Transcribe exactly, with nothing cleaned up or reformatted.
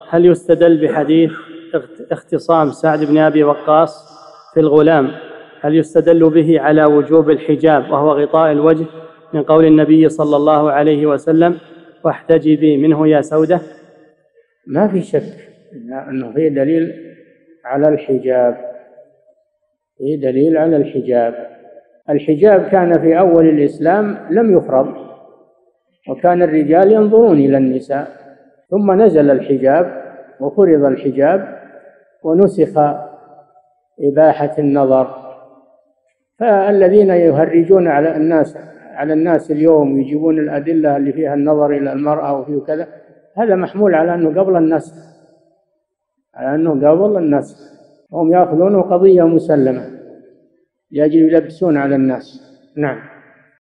هل يستدل بحديث اختصام سعد بن أبي وقاص في الغلام، هل يستدل به على وجوب الحجاب وهو غطاء الوجه من قول النبي صلى الله عليه وسلم واحتجبي منه يا سودة؟ ما في شك أنه في دليل على الحجاب، في دليل على الحجاب. الحجاب كان في أول الإسلام لم يفرض، وكان الرجال ينظرون إلى النساء، ثم نزل الحجاب وفرض الحجاب ونسخ إباحة النظر. فالذين يهرجون على الناس على الناس اليوم يجيبون الأدلة اللي فيها النظر إلى المرأة وفيه كذا، هذا محمول على أنه قبل النسخ، على أنه قبل النسخ، هم يأخذونه قضية مسلمة لأجل يلبسون على الناس. نعم.